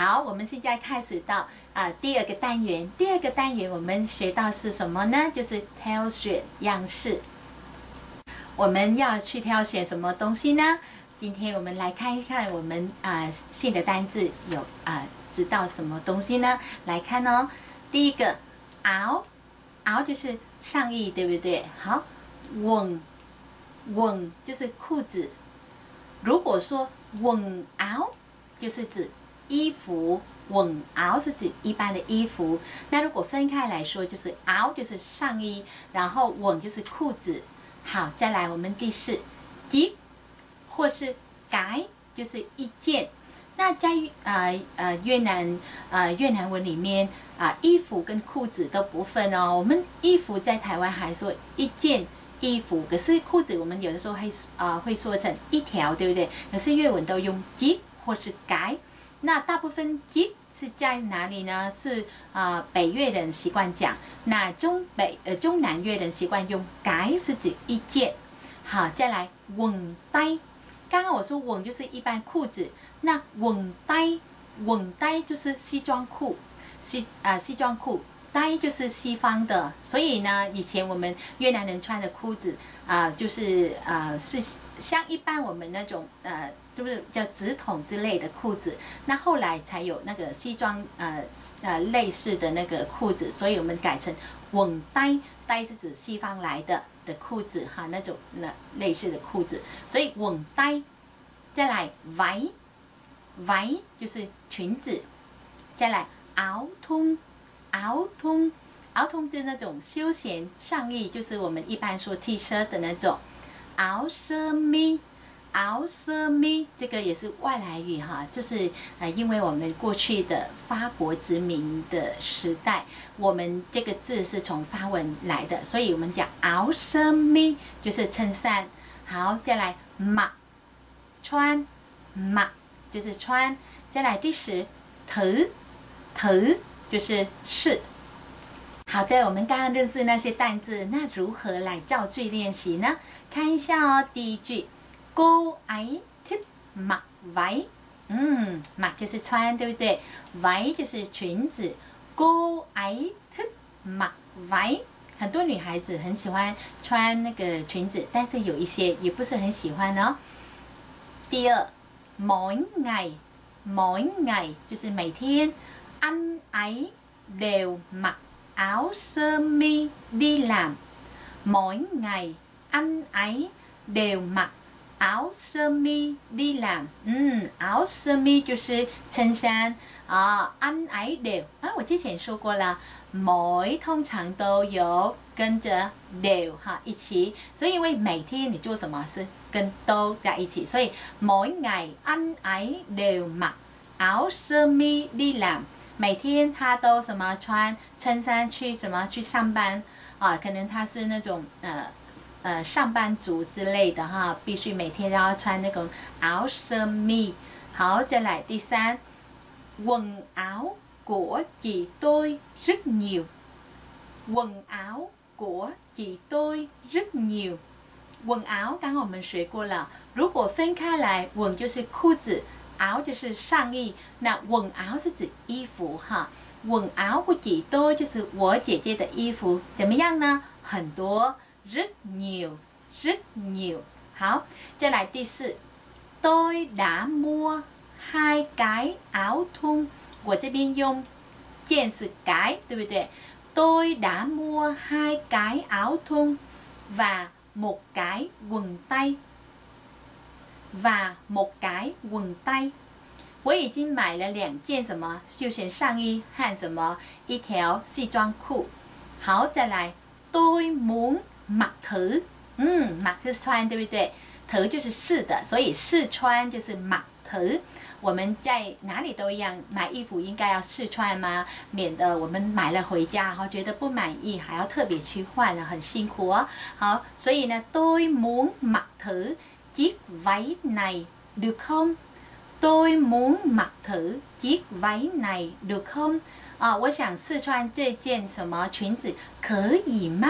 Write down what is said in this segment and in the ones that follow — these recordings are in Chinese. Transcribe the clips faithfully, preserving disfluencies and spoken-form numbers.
好，我们现在开始到啊、呃、第二个单元。第二个单元我们学到是什么呢？就是挑选样式。我们要去挑选什么东西呢？今天我们来看一看我们啊、呃、新的单字有啊、呃、知道什么东西呢？来看哦，第一个袄，袄就是上衣，对不对？好，quần quần就是裤子。如果说quần áo就是指衣服，quần áo是指一般的衣服。那如果分开来说，就是 áo 就是上衣，然后quần就是裤子。好，再来我们第四 chiếc 或是 cái 就是一件。那在呃呃越南呃越南文里面啊、呃，衣服跟裤子都不分哦。我们衣服在台湾还说一件衣服，可是裤子我们有的时候会啊、呃、会说成一条，对不对？可是越文都用 chiếc 或是 cái。那大部分 chiếc 是在哪里呢？是啊、呃、北越人习惯讲，那中北呃中南越人习惯用 cái 是指一件。好，再来 quần tây。刚刚我说quần就是一般裤子，那quần tây quần tây就是西装裤，西啊、呃、西装裤。tây就是西方的，所以呢，以前我们越南人穿的裤子啊、呃，就是呃是像一般我们那种呃，就是叫直筒之类的裤子。那后来才有那个西装呃呃类似的那个裤子，所以我们改成quần tây，tây是指西方来的的裤子哈，那种那类似的裤子，所以quần tây。再来 váy váy 就是裙子，再来 áo thun。áo thun áo thun 就是那种休闲上衣，就是我们一般说 T 恤的那种。áo sơ mi áo sơ mi 这个也是外来语哈，就是呃，因为我们过去的法国殖民的时代，我们这个字是从法文来的，所以我们讲 áo sơ mi 就是衬衫。好，再来 mặc 穿 mặc 就是穿。再来第十 thử thử就是试。好的，我们刚刚认识那些单字，那如何来造句练习呢？看一下哦，第一句 cô ấy thích mặc váy， 嗯 mặc 就是穿，对不对？ váy 就是裙子。cô ấy thích mặc váy， 很多女孩子很喜欢穿那个裙子，但是有一些也不是很喜欢哦。第二 mỗi ngày mỗi ngày 就是每天。anh ấy đều mặc áo sơ mi đi làm. Mỗi ngày anh ấy đều mặc áo sơ mi đi làm. 嗯 áo sơ mi 就是衬衫啊。anh ấy đều 啊，我之前说过了，mỗi 通常都有跟着 đều 哈一起，所以因为每天你做什么是跟都在一起，所以 mỗi ngày anh ấy đều mặc áo sơ mi đi làm。每天他都什么穿衬衫去什么去上班啊？可能他是那种呃呃上班族之类的哈，必须每天都要穿那种 áo sơ mi。好，再来第三 ，quần áo của chị tôi rất nhiều。quần áo của chị tôi rất nhiều。quần áo刚刚我们学过了，如果分开来，quần就是裤子。áo 就是上衣，那quần áo是指衣服哈。quần áo của chị tôi就是我姐姐的衣服，怎么样呢？很多 rất nhiều rất nhiều。好，再来第四 tôi đã mua hai cái áo thun。我这边用件是cái，对不对？ tôi đã mua hai cái áo thun và một cái quần tây。và một cái quần tây， 我已经买了两件什么休闲上衣和什么一条西装裤。好，再来 tôi muốn mặc thử， 嗯 mặc 是穿，对不对？ thử 就是试的，所以试穿就是 mặc thử。我们在哪里都一样，买衣服应该要试穿吗？免得我们买了回家，然后觉得不满意，还要特别去换了，很辛苦哦。好，所以呢 tôi muốn mặc thử chiếc váy này được không? Tôi muốn mặc thử chiếc váy này được không? 啊，我想试穿这件什么裙子，可以吗？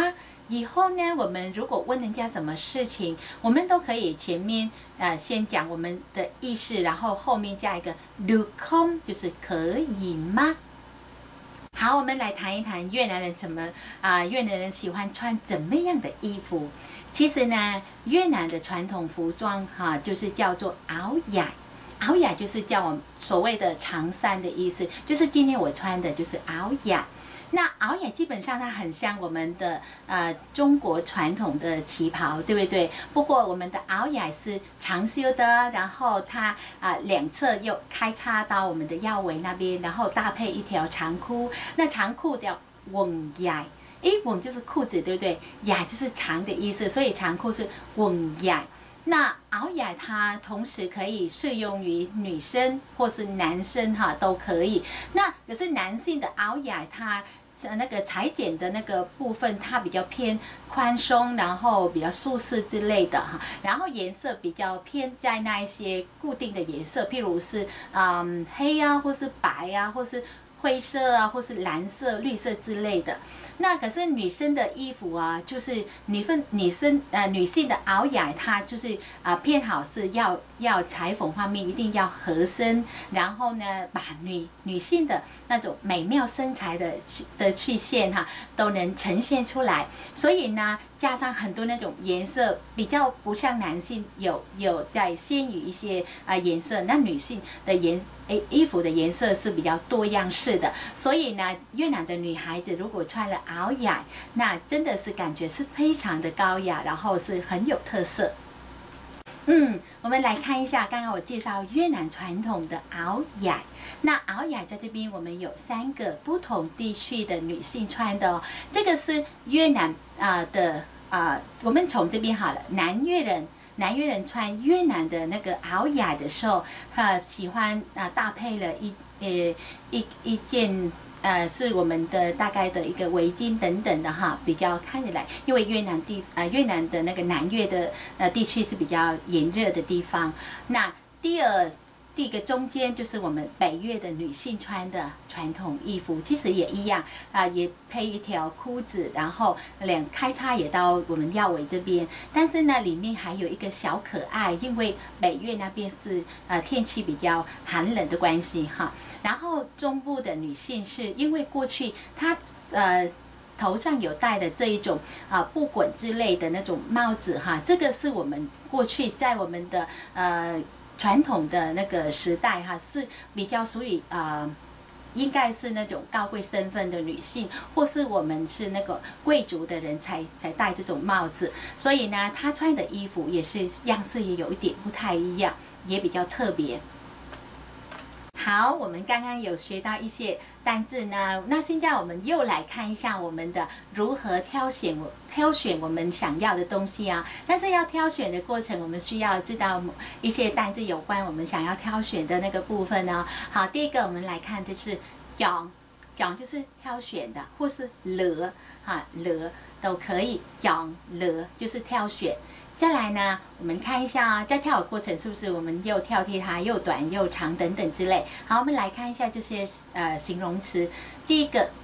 以后呢，我们如果问人家什么事情，我们都可以前面呃先讲我们的意思，然后后面加一个 được không， 就是可以吗？好，我们来谈一谈越南人怎么啊、呃，越南人喜欢穿怎么样的衣服？其实呢，越南的传统服装哈、啊，就是叫做áo dài，áo dài就是叫我所谓的长衫的意思，就是今天我穿的就是áo dài。那áo dài基本上它很像我们的呃中国传统的旗袍，对不对？不过我们的áo dài是长袖的，然后它啊、呃、两侧又开叉到我们的腰围那边，然后搭配一条长裤。那长裤叫quần dài，诶，quần就是裤子，对不对？dài就是长的意思，所以长裤是quần dài。那áo dài它同时可以适用于女生或是男生哈都可以。那可是男性的áo dài它那个裁剪的那个部分，它比较偏宽松，然后比较舒适之类的哈。然后颜色比较偏在那一些固定的颜色，譬如是嗯黑啊，或是白啊，或是灰色啊，或是蓝色、绿色之类的。那可是女生的衣服啊，就是女分女生呃女性的áo dài，它就是啊、呃、偏好是要要裁缝方面一定要合身，然后呢把女女性的那种美妙身材的的曲线哈都能呈现出来，所以呢加上很多那种颜色比较不像男性有有在鲜于一些啊、呃、颜色，那女性的颜诶衣服的颜色是比较多样式的，所以呢越南的女孩子如果穿了áo dài，那真的是感觉是非常的高雅，然后是很有特色。嗯，我们来看一下，刚刚我介绍越南传统的áo dài，那áo dài在这边我们有三个不同地区的女性穿的哦。这个是越南啊、呃、的啊、呃，我们从这边好了，南越人。南越人穿越南的那个áo dài的时候，他喜欢啊、呃、搭配了一呃一一件呃是我们的大概的一个围巾等等的哈，比较看起来，因为越南地呃越南的那个南越的呃地区是比较炎热的地方。那第二。第一个中间就是我们北越的女性穿的传统衣服，其实也一样啊、呃，也配一条裤子，然后两开叉也到我们腰围这边，但是呢，里面还有一个小可爱，因为北越那边是呃天气比较寒冷的关系哈。然后中部的女性是因为过去她呃。头上有戴的这一种啊布滚之类的那种帽子哈，这个是我们过去在我们的呃。传统的那个时代哈，是比较属于呃，应该是那种高贵身份的女性，或是我们是那个贵族的人才才戴这种帽子。所以呢，她穿的衣服也是样式也有一点不太一样，也比较特别。好，我们刚刚有学到一些单字呢，那现在我们又来看一下我们的如何挑选我挑选我们想要的东西啊。但是要挑选的过程，我们需要知道一些单字有关我们想要挑选的那个部分呢。好，第一个我们来看的是chọn，chọn就是挑选的，或是lựa哈lựa都可以，chọn lựa就是挑选。再来呢，我们看一下啊，在跳的过程是不是我们又挑剔它又短又长等等之类。好，我们来看一下这些呃形容词。第一个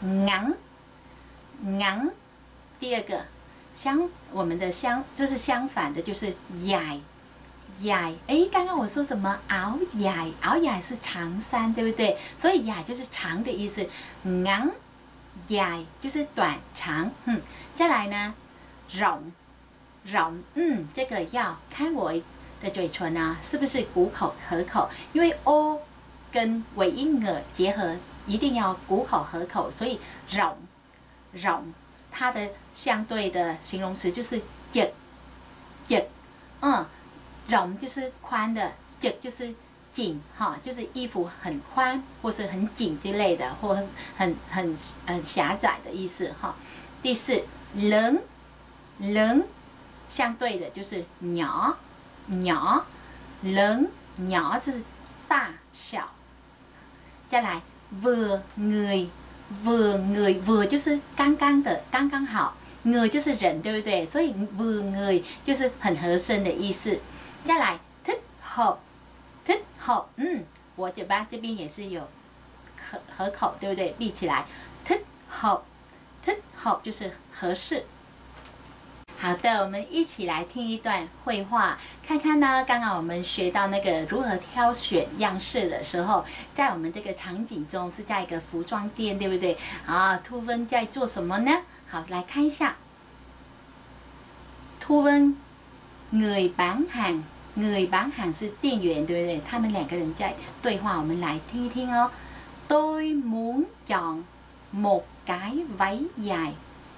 ngắn，ngắn，第二个相我们的相就是相反的，就是 dài，dài。哎，刚刚我说什么áo dài，áo dài是长衫，对不对？所以 dài 就是长的意思，ngắn dài 就是短长。嗯，再来呢，rộng。rộng，嗯，这个要看我的嘴唇啊，是不是鼓口合口？因为 o 跟尾音耳结合，一定要鼓口合口，所以 rộng rộng 它的相对的形容词就是 chật chật，嗯 rộng 就是宽的 chật 就是紧哈，就是衣服很宽或是很紧之类的，或很很很狭窄的意思哈。第四 lớn lớn。相对的就是 nhỏ nhỏ lớn nhỏ 是大小。再来 vừa người vừa người vừa 就是刚刚的刚刚好， người 就是人，对不对？所以 vừa người 就是很合身的意思。再来 thích hợp thích hợp， 嗯，我嘴巴这边也是有合合口，对不对？闭起来 thích hợp thích hợp 就是合适。 好的，我们一起来听一段绘画，看看呢。刚刚我们学到那个如何挑选样式的时候，在我们这个场景中是在一个服装店，对不对？啊，突温在做什么呢？好，来看一下。突温người bán hàng， người bán hàng是店员，对不对？他们两个人在对话，我们来听一听哦。Tôi muốn chọn một cái váy dài.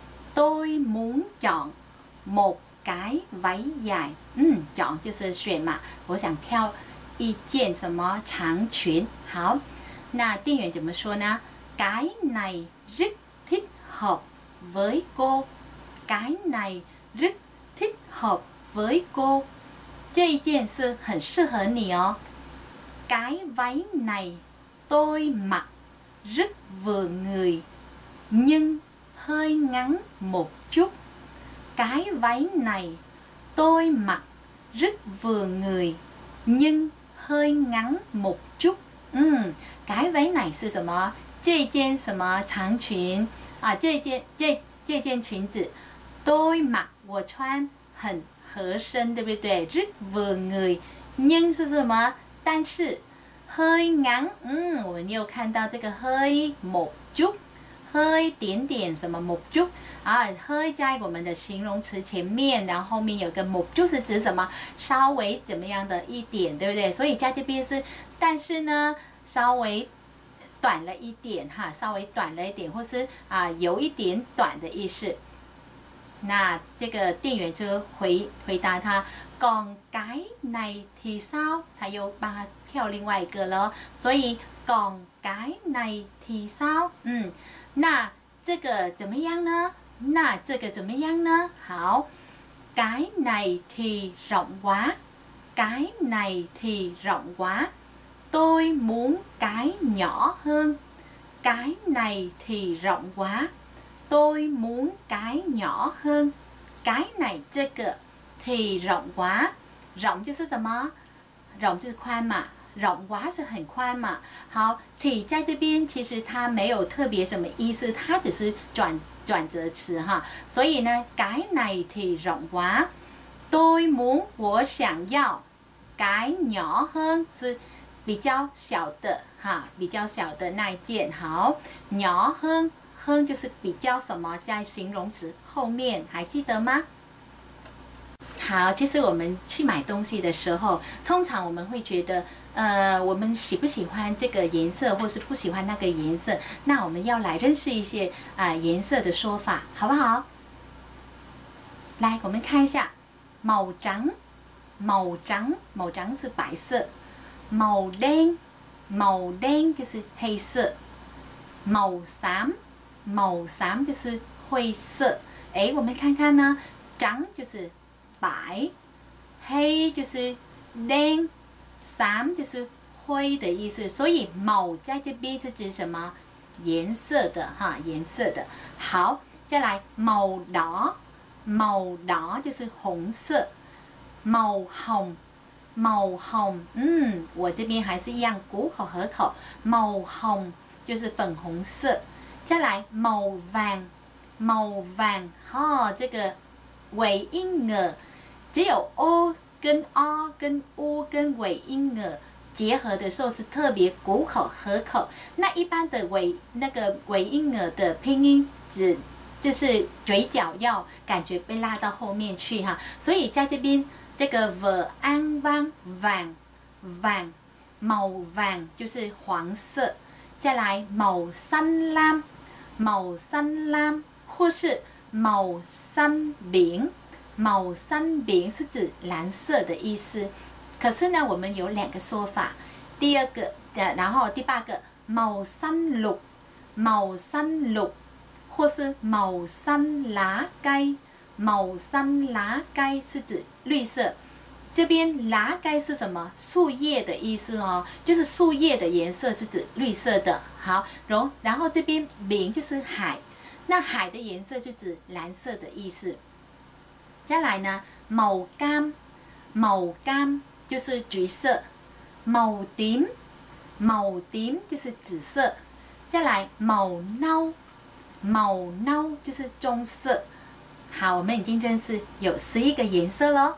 Tôi muốn chọn một cái váy dài. 嗯，chọn 就是选嘛，我想挑一件什么长裙。好，那店员怎么说呢？ Cái này rất thích hợp với cô. Cái này rất thích hợp với cô. 这一件是很适合你哦。Cái váy này tôi mặc rất vừa người, nhưng hơi ngắn một chút. Cái váy này tôi mặc rất vừa người, nhưng hơi ngắn một chút. 嗯， cái váy này 是什么？这件什么长裙啊？这件这这件裙子 tôi mặc 我穿很合身，对不对？ rất vừa người， nhưng 是什么？但是 hơi ngắn， 嗯，我们又看到这个 hơi một chút， hơi 点点什么 một chút 啊 hơi 在我们的形容词前面，然后后面有个 một chút 是指什么？稍微怎么样的一点，对不对？所以在这边是，但是呢，稍微短了一点哈，稍微短了一点，或是啊有一点短的意思。那这个店员就回回答他 còn cái này thì sao？ 他又帮他跳另外一个了，所以 còn cái này thì sao？ 嗯，那这个怎么样呢？那这个怎么样呢？好 cái này thì rộng quá. Cái này thì rộng quá. Tôi muốn cái nhỏ hơn. Cái này thì rộng quá. Tôi muốn cái nhỏ hơn. Cái này 这个 thì rộng quá， rộng 就是什么？ rộng 就是宽嘛， rộng quá 是很宽嘛。好， thì 在这边其实它没有特别什么意思，它只是转转折词哈。所以呢 cái này thì rộng quá。 tôi muốn 我想要 cái nhỏ hơn 是比较小的哈，比较小的那一件。好 nhỏ hơn hơn 就是比较什么，在形容词后面，还记得吗？好，其实我们去买东西的时候，通常我们会觉得，呃，我们喜不喜欢这个颜色，或是不喜欢那个颜色？那我们要来认识一些啊、呃、颜色的说法，好不好？来，我们看一下，màu trắng，màu trắng，màu trắng是白色，màu đen，màu đen就是黑色，màu xám，màu xám就是灰色。哎，我们看看呢，trắng就是白，黑就是蓝，xám就是灰的意思，所以màu在这边是指什么？颜色的哈，颜色的。好，再来màu đỏ，màu đỏ就是红色，màu hồng，màu hồng， 嗯，我这边还是一样鼓口合口，màu hồng就是粉红色。再来màu vàng，màu vàng， 哈、哦，这个尾音儿。只有 o 跟 r 跟 u 跟尾音儿结合的时候是特别鼓口合口。那一般的尾那个尾音儿的拼音只就是嘴角要感觉被拉到后面去哈。所以在这边这个 v an van vàng vàng màu vàng 就是黄色。再来 màu xanh lam màu xanh lam 或是 màu xanh biển。màu xanh biển 是指蓝色的意思，可是呢，我们有两个说法。第二个，然后第八个 màu xanh lục，màu xanh lục， 或是 màu xanh lá cây，màu xanh lá cây 是指绿色。这边 lá cây 是什么？树叶的意思哦，就是树叶的颜色是指绿色的。好，然然后这边 biển 就是海，那海的颜色就指蓝色的意思。再来呢 ，màu cam，màu cam 就是橘色 ，màu tím，màu tím 就是紫色。再来 màu nâu，màu nâu 就是棕色好，我们已经认识有十一个颜色咯。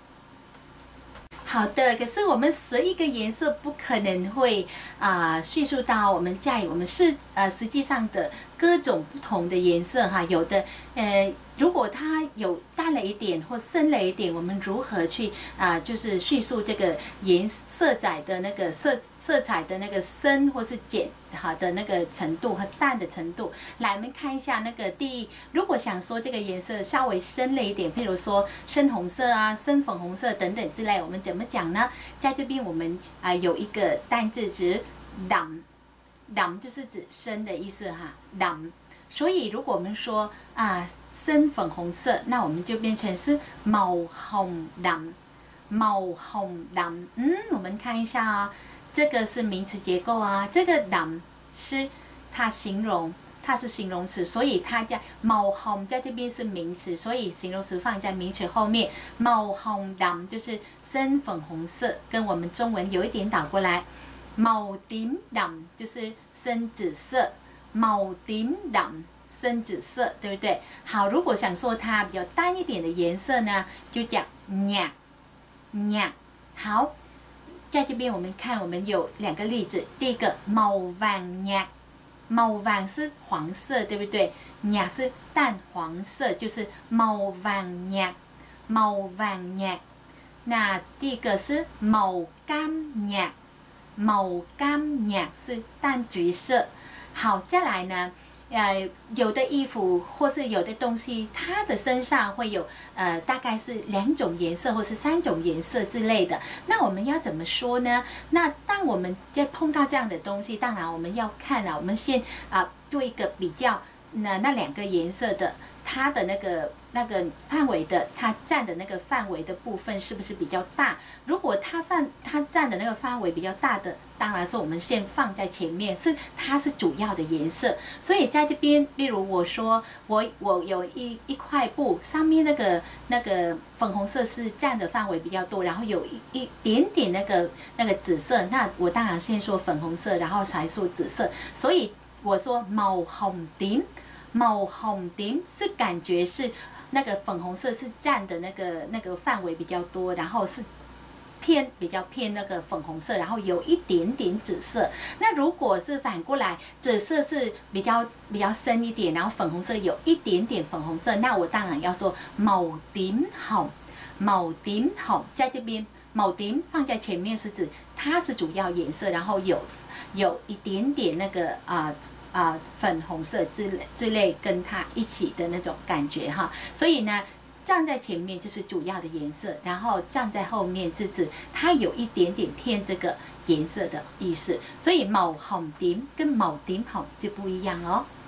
好的，可是我们十一个颜色不可能会啊、呃、叙述到我们家里我们是呃实际上的各种不同的颜色哈，有的呃如果它有淡了一点或深了一点，我们如何去啊、呃、就是叙述这个颜色彩的那个色色彩的那个深或是浅好的那个程度和淡的程度。来，我们看一下那个第一，如果想说这个颜色稍微深了一点，譬如说深红色啊、深粉红色等等之类，我们怎么讲呢？在这边我们啊、呃、有一个单字指蓝，蓝就是指深的意思哈，蓝。所以如果我们说啊深粉红色，那我们就变成是毛红蓝，毛红蓝。嗯，我们看一下啊、哦，这个是名词结构啊，这个蓝是它形容。它是形容词，所以它叫毛红，在这边是名词，所以形容词放在名词后面。毛红蓝就是深粉红色，跟我们中文有一点倒过来。毛点蓝就是深紫色，毛点蓝深紫色，对不对？好，如果想说它比较淡一点的颜色呢，就讲亮亮。好，在这边我们看，我们有两个例子，第一个毛黄亮。毛黄是黄色，对不对？亮是淡黄色，就是毛黄亮，毛黄亮。那第一个是毛甘亮，毛甘亮是淡橘色。好，再来呢，呃，有的衣服或是有的东西，它的身上会有呃，大概是两种颜色或是三种颜色之类的。那我们要怎么说呢？那当我们在碰到这样的东西，当然我们要看啊，我们先啊、呃、做一个比较，那那两个颜色的它的那个那个范围的，它占的那个范围的部分是不是比较大？如果它范它占的那个范围比较大的，当然是我们先放在前面，是它是主要的颜色。所以在这边，例如我说我我有一一块布，上面那个那个粉红色是占的范围比较多，然后有一一点点那个那个紫色，那我当然先说粉红色，然后才说紫色。所以我说毛红点。毛红点是感觉是那个粉红色是占的那个那个范围比较多，然后是偏比较偏那个粉红色，然后有一点点紫色。那如果是反过来，紫色是比较比较深一点，然后粉红色有一点点粉红色，那我当然要说毛点红，毛点红在这边。毛点放在前面是指它是主要颜色，然后有有一点点那个啊。呃啊、呃，粉红色之类之类跟它一起的那种感觉哈，所以呢，站在前面就是主要的颜色，然后站在后面是指它有一点点偏这个颜色的意思，所以毛红点跟毛点红就不一样哦。